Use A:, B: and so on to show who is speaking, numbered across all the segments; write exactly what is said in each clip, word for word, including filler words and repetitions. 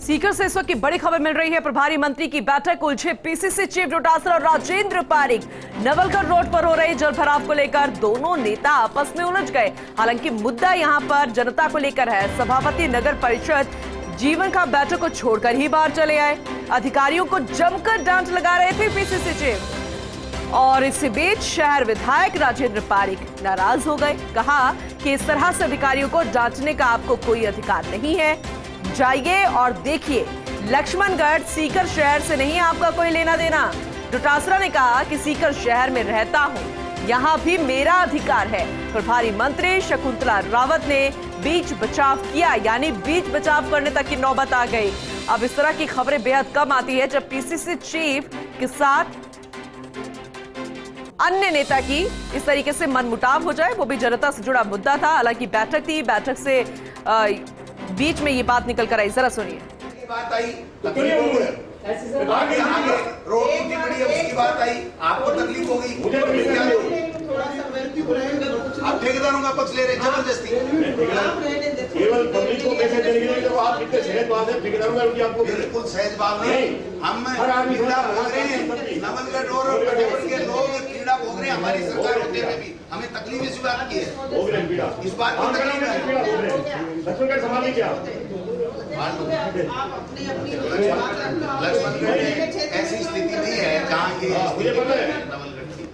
A: सीकर से इस वक्त की बड़ी खबर मिल रही है। प्रभारी मंत्री की बैठक उलझे पीसीसी चीफ डोटासरा और राजेंद्र पारीक। नवलगढ़ रोड पर हो रही जल भराव को लेकर दोनों नेता आपस में उलझ गए। हालांकि मुद्दा यहां पर जनता को लेकर है। सभापति नगर परिषद जीवन का बैठक को छोड़कर ही बाहर चले आए। अधिकारियों को जमकर डांट लगा रहे थे पीसीसी चीफ। और इसी बीच शहर विधायक राजेंद्र पारीक नाराज हो गए। कहा कि इस तरह से अधिकारियों को डांटने का आपको कोई अधिकार नहीं है। जाइए और देखिए, लक्ष्मणगढ़ सीकर शहर से नहीं आपका कोई लेना देना। डोटासरा ने कहा कि सीकर शहर में रहता हूं, यहां भी मेरा अधिकार है। प्रभारी मंत्री शकुंतला रावत ने बीच बचाव किया, यानी बीच बचाव करने तक की नौबत आ गई। अब इस तरह की खबरें बेहद कम आती है जब पीसीसी चीफ के साथ अन्य नेता की इस तरीके से मनमुटाव हो जाए, वो भी जनता से जुड़ा मुद्दा था। हालांकि बैठक थी, बैठक से आ, बीच में ये बात निकल कर आई। जरा सुनिए।
B: बात आई रोड की टिकड़ी उसकी बात आई, आपको तकलीफ होगी, आप ठेकेदारों का पक्ष ले रहे जबरदस्ती।
C: केवल पब्लिक को पैसे देने के लिए तो आप कितने सहजबाज हैं, ठेकेदारों का रुपया आपको
B: बिल्कुल सहजबाज नहीं। हम कीड़ा भोग रहे हैं, नवलगढ़ रोड और कटेपुर के लोग कीड़ा भोग रहे हैं। हमारी सरकार होते हुए भी हमें तकलीफ इस बात की है, इस बात की तकलीफ है।
C: लक्ष्मणगढ़ संभालिए क्या
B: लक्ष्मणगढ़ ऐसी स्थिति नहीं है जहाँ ये
C: मुझे पता है
B: नवलगढ़ की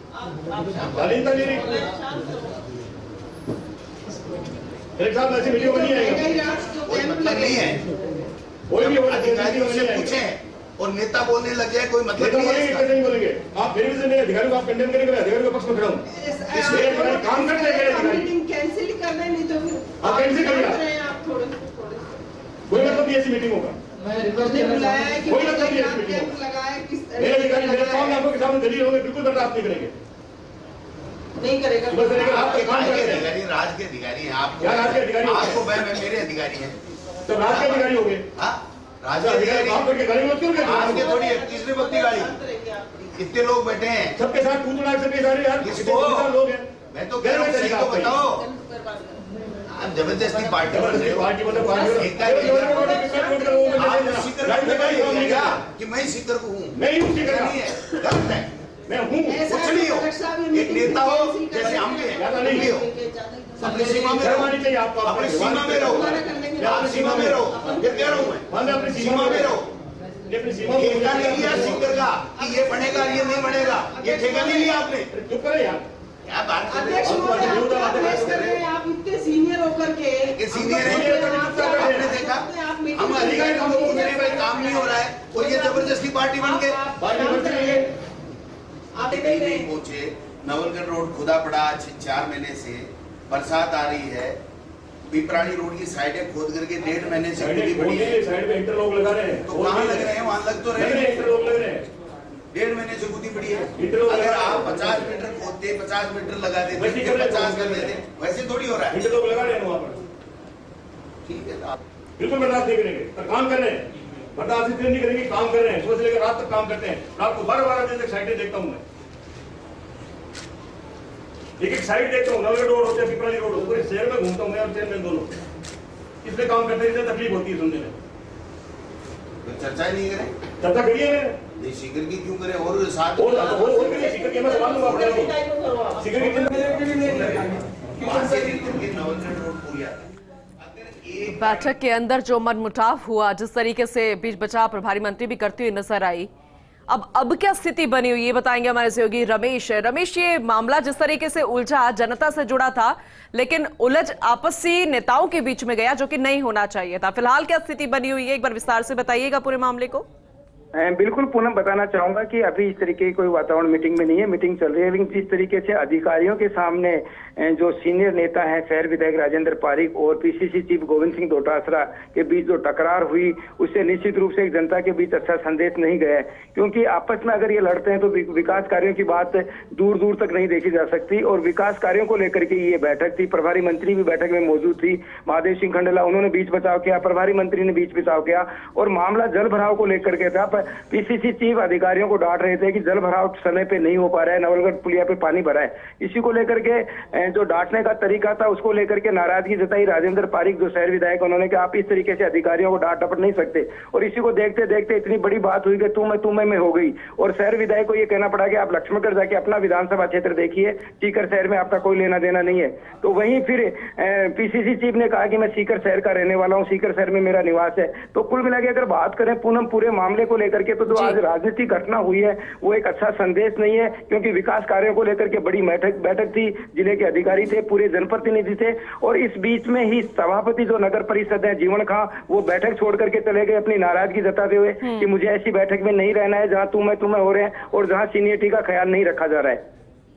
C: साहब ऐसी वीडियो बनी है,
B: कोई मतलब नहीं है।
C: कोई भी
B: अधिकारियों से पूछे और नेता बोलने लग जाए, कोई मतलब नहीं है।
C: नहीं बोलेंगे आप फिर भी मेरे अधिकारियों को आप कंडेम करेंगे, अधिकारियों के पक्ष में खड़ा हूँ। इसलिए काम करते हैं,
D: मीटिंग कैंसिल कर रहे हैं, नहीं तो फिर
C: आप कैंसिल कर
D: आप थोड़े
C: कोई मतलब नहीं ऐसी मीटिंग होगा।
D: बुलाया है कि
C: कोई मतलब नहीं ऐसी मीटिंग होगा।
D: लगाया किस
C: मेरे अधिकारी मेरे सामने आपको के सामने दलील होंगे, बिल्कुल बर्दाश्त नहीं करेंगे।
D: नहीं करेगा
C: सुबह से लेकर आप काम
B: राज्य के
C: करते हैं।
B: अधिकारी राज के अधिकारी हैं। आपको
C: क्या राज के अधिकारी होते हैं?
B: आपको मैं मैं मेरे अधिकारी हैं।
C: तो राज के अधिकारी हो गए।
B: हाँ, राज के अधिकारी
C: काम करके गाड़ी में क्यों गए?
B: आज के थोड़ी तीसरी बत्ती गाड़ी कितने लोग बैठे हैं
C: सबके साथ पूछना सबके सारे यार
B: किसको
C: लोग हैं।
B: मैं तो कह रहा हूँ सही तो बताओ। आप जबरदस्ती पार्टी बन रहे हो।
C: पार्टी मतलब
B: आप सीकर का अधिकारी हो क्या कि मैं सीकर को हूँ?
C: मैं हूँ सीकर
B: नहीं है, गलत है।
C: मैं हूँ
B: कुछ नहीं हो, एक नेता हो जैसे हम भी हैं, नहीं हो। अपनी सीमा में रहो,
C: चाहिए आपको
B: अपनी सीमा में रहो, आप सीमा में रहो। ये कह रहा हूँ मैं,
C: अपनी
B: सीमा में रहो।
C: अपनी सीमा
B: ठेका नहीं लिया सीकर का कि ये बनेगा ये नहीं बनेगा, ये ठेका नहीं लिया आपने।
C: चुप करें यार,
B: क्या बात कर रहे
D: अध्यक्ष महोदय आप क्या बहस कर रहे हैं? आप इतने सीनियर होकर के
B: ये सीनियर है, आपने देखा हम अधिकारी हम लोग मेरे भाई काम नहीं हो रहा है और ये जबरदस्ती पार्टी बन के
C: पार्टी बनते रहेंगे।
B: आप नहीं पहुंचे। नवलगढ़ रोड खुदा पड़ा आज चार महीने से, बरसात आ रही है। पिपरानी रोड की साइडें खोद करके डेढ़ महीने से खुदी पड़ी है।
C: साइड में इंटरलॉक लगा रहे हैं,
B: तो कहाँ लग रहे हैं? वहाँ लग तो रहे हैं,
C: इंटरलॉक लग रहे हैं।
B: डेढ़ महीने से खुदी पड़ी है। अगर आप पचास मीटर खोदते, पचास मीटर लगा देते, फिर पचास कर देते, वैसे थोड़ी हो रहा है।
C: इंटरलॉक लगा रहे हैं वहाँ पर।
B: ठीक है, आप
C: बिल्कुल बर्दाश्त नहीं करेंगे, पर काम कर रहे हैं। बर्दाश्त इसलिए नहीं करेंगे, काम कर रहे हैं, सुबह से लेकर रात तक काम करते हैं। रात को बारह बारह बजे तक साइडें देखता हूँ मैं, एक एक साइड देखता हूँ। नवलगढ़ रोड होते हैं, पिपराली रोड होते हैं, शहर में घूमता हूँ मैं और चेयरमैन दोनों। इसलिए काम करते हैं, तकलीफ होती है सुनने में।
B: चर्चा ही नहीं करें,
C: चर्चा करिए
B: नहीं सीकर की क्यों करें? और साथ
C: और और और करिए, सीकर की मैं सवाल लूंगा आपको। सीकर की
B: नवलगढ़ रोड पूरी आती है।
A: बैठक के अंदर जो मनमुटाव हुआ, जिस तरीके से बीच बचाव प्रभारी मंत्री भी करती हुई नजर आई, अब अब क्या स्थिति बनी हुई ये बताएंगे हमारे सहयोगी रमेश। रमेश, ये मामला जिस तरीके से उलझा, जनता से जुड़ा था, लेकिन उलझ आपसी नेताओं के बीच में गया, जो कि नहीं होना चाहिए था। फिलहाल क्या स्थिति बनी हुई है, एक बार विस्तार से बताइएगा पूरे मामले को।
E: बिल्कुल पूनम, बताना चाहूंगा कि अभी इस तरीके की कोई वातावरण मीटिंग में नहीं है। मीटिंग चल रही है, लेकिन जिस तरीके से अधिकारियों के सामने जो सीनियर नेता हैं शहर विधायक राजेंद्र पारीक और पीसीसी चीफ गोविंद सिंह डोटासरा के बीच जो टकरार हुई, उससे निश्चित रूप से एक जनता के बीच अच्छा संदेश नहीं गया। क्योंकि आपस में अगर ये लड़ते हैं तो विकास कार्यों की बात दूर दूर तक नहीं देखी जा सकती। और विकास कार्यों को लेकर के ये बैठक थी। प्रभारी मंत्री भी बैठक में मौजूद थी, महादेव सिंह खंडेला, उन्होंने बीच बचाव किया, प्रभारी मंत्री ने बीच बचाव किया और मामला जल भराव को लेकर के था। पीसीसी चीफ अधिकारियों को डांट रहे थे कि जल भराव समय पे नहीं हो पा रहा है, नवलगढ़ पुलिया पे पानी भरा है। इसी को लेकर के जो डांटने का तरीका था उसको लेकर के नाराजगी जताई राजेंद्र पारिक जो शहर विधायक, उन्होंने कहा आप इस तरीके से अधिकारियों को डांट डपट नहीं सकते। और इसी को देखते देखते इतनी बड़ी बात हुई कि तू मैं तू मैं में हो गई और शहर विधायक को ये कहना पड़ा कि आप लक्ष्मणगढ़ जाके अपना विधानसभा क्षेत्र देखिए, सीकर शहर में आपका कोई लेना देना नहीं है। तो वहीं फिर पीसीसी चीफ ने कहा कि मैं सीकर शहर का रहने वाला हूं, सीकर शहर में मेरा निवास है। तो कुल मिला के अगर बात करें पूनम पूरे मामले को लेकर के तो जो आज राजनीतिक घटना हुई है वो एक अच्छा संदेश नहीं है, क्योंकि विकास कार्यों को लेकर के बड़ी बैठक बैठक थी, जिले के अधिकारी थे, पूरे जनप्रतिनिधि थे और इस बीच में ही सभापति जो नगर परिषद है जीवन खां वो बैठक छोड़ करके चले गए अपनी नाराजगी जताते हुए कि मुझे ऐसी बैठक में नहीं रहना है जहां तुम मैं तुम्हें हो रहे हैं और जहां सीनियरिटी का ख्याल नहीं रखा जा रहा है।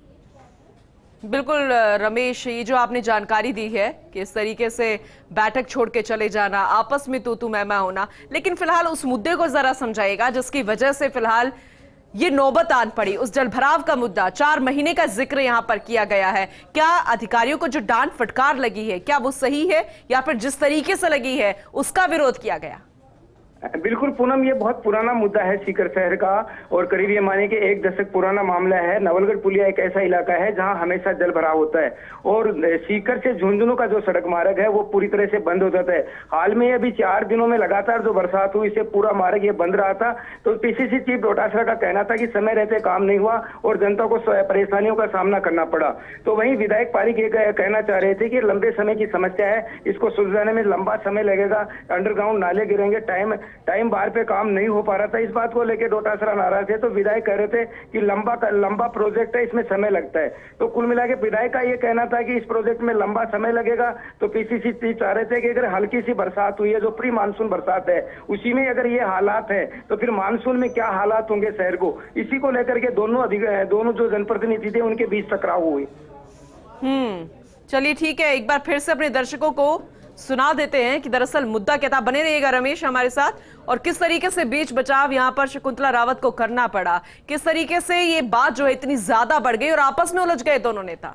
A: बिल्कुल रमेश, ये जो आपने जानकारी दी है कि इस तरीके से बैठक छोड़ के चले जाना, आपस में तू तू मैं मैं होना, लेकिन फिलहाल उस मुद्दे को जरा समझाइएगा जिसकी वजह से फिलहाल ये नौबत आन पड़ी। उस जलभराव का मुद्दा, चार महीने का जिक्र यहां पर किया गया है। क्या अधिकारियों को जो डांट फटकार लगी है क्या वो सही है या फिर जिस तरीके से लगी है उसका विरोध किया गया?
E: बिल्कुल पूनम, ये बहुत पुराना मुद्दा है सीकर शहर का और करीब ये माने कि एक दशक पुराना मामला है। नवलगढ़ पुलिया एक ऐसा इलाका है जहां हमेशा जल भराव होता है और सीकर से झुंझुनू का जो सड़क मार्ग है वो पूरी तरह से बंद हो जाता है। हाल में अभी चार दिनों में लगातार जो बरसात हुई इससे पूरा मार्ग ये बंद रहा था। तो पीसीसी चीफ डोटासरा का कहना था कि समय रहते काम नहीं हुआ और जनता को परेशानियों का सामना करना पड़ा। तो वहीं विधायक पारिक ये कहना चाह रहे थे कि लंबे समय की समस्या है, इसको सुलझाने में लंबा समय लगेगा, अंडरग्राउंड नाले गिरेंगे, टाइम टाइम बार पे काम नहीं हो पा रहा था। इस बात को लेकर डोटासरा नाराज है। तो विधायक कह रहे थे कि लंबा लंबा प्रोजेक्ट है, इसमें समय लगता है। तो कुल मिला के विधायक का ये कहना था कि इस प्रोजेक्ट में लंबा समय लगेगा। तो पीसीसी चीफ चाह रहे थे कि अगर हल्की सी बरसात हुई है, जो प्री मानसून बरसात है, उसी में अगर ये हालात है तो फिर मानसून में क्या हालात होंगे शहर को, इसी को लेकर के दोनों अधिकारी दोनों जो जनप्रतिनिधि थे उनके बीच टकराव हुए।
A: हम्म चलिए ठीक है, एक बार फिर से अपने दर्शकों को सुना देते हैं कि दरअसल मुद्दा क्या था। बने रहिएगा रमेश हमारे साथ, और किस तरीके से बीच बचाव यहां पर शकुंतला रावत को करना पड़ा, किस तरीके से ये बात जो है इतनी ज्यादा बढ़ गई और आपस में उलझ गए दोनों नेता।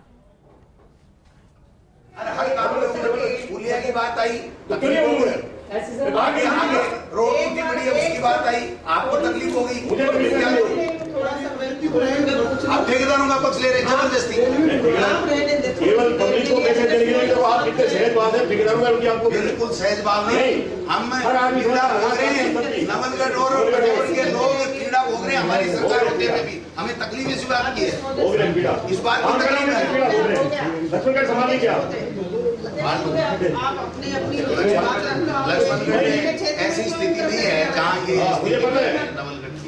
B: हर काम में पुलिया की बात आई, आगे आगे रोड की बड़ी उसकी बात आई, आपको तकलीफ हो गई, आप ठेकेदारों का पक्ष ले रहे जबरदस्ती।
C: केवल पब्लिक को मैसेज देने के लिए तो आप कितने सहज भाव है, ठेकेदारों का उनकी आपको
B: बिल्कुल सहज भाव नहीं। हम कीड़ा भोग रहे हैं, नवलगढ़ और कटोर के लोग कीड़ा भोग रहे हैं, हमारी सरकार होते हुए भी हमें तकलीफ इस बात की है,
C: भोग रहे हैं कीड़ा,
B: इस बात की तकलीफ है।
C: लक्ष्मणगढ़ संभालिए क्या
B: लक्ष्मणगढ़ ऐसी स्थिति नहीं है जहाँ ये नवलगढ़ की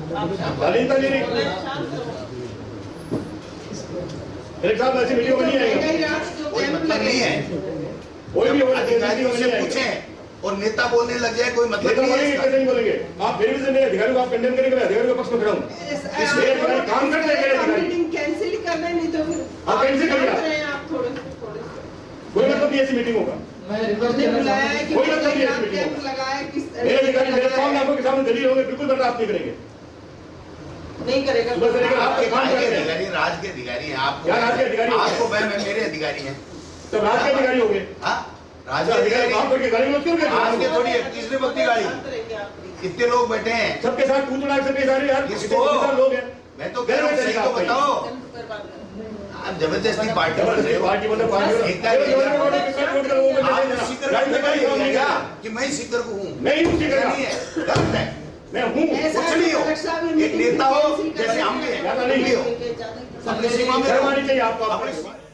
C: ऐसी वीडियो नहीं आएगा,
B: कोई मतलब नहीं है।
C: कोई भी
B: अधिकारियों से पूछें और नेता बोलने लग जाए, कोई मतलब नहीं है।
C: कैसे नहीं बोलेंगे आप? फिर भी से अधिकारियों को आप कंडेम करेंगे, अधिकारियों के पक्ष में खड़ा हूँ। इसलिए अधिकारी काम करते हैं,
D: मीटिंग कैंसिल कर रहे नहीं तो
C: आप कैंसिल करिए,
D: आप थोड़े थोड़े
C: कोई मतलब नहीं ऐसी मीटिंग होगा,
D: मैंने बुलाया है कि
C: कोई मतलब नहीं ऐसी मीटिंग होगा।
D: लगाया किस
C: मेरे अधिकारी मेरे सामने आपके सामने दलील होंगे, बिल्कुल बर्दाश्त नहीं करेंगे,
D: नहीं करेगा।
B: आपके काम के अधिकारी राज के अधिकारी हैं, आपको
C: राज के अधिकारी
B: आपको मैं मेरे अधिकारी हैं,
C: तो राज के अधिकारी हो गए।
B: हाँ राज के अधिकारी
C: काम करके गाड़ी में क्यों गए?
B: आज के थोड़ी तीसरी वक्ती गाड़ी, कितने लोग बैठे हैं,
C: सबके साथ पूछना सबके सारे यार
B: किसको
C: लोग हैं।
B: मैं तो कह रहा हूँ सही तो बताओ, आप जबरदस्ती पार्टी बन रहे हो,
C: पार्टी मतलब पार्टी
B: आप सीकर का क्या कि मैं सीकर को हूँ,
C: मैं ही सीकर
B: नहीं है, गलत है,
C: मैं हूँ
B: कुछ नहीं हो, एक नेता हो जैसे हम भी हैं, अपनी सीमा में
C: चाहिए आपको।